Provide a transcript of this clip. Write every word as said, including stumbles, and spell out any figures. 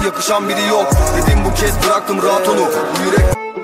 yakışan biri yok. Dedim bu kez bıraktım rahat onu. Bu yürek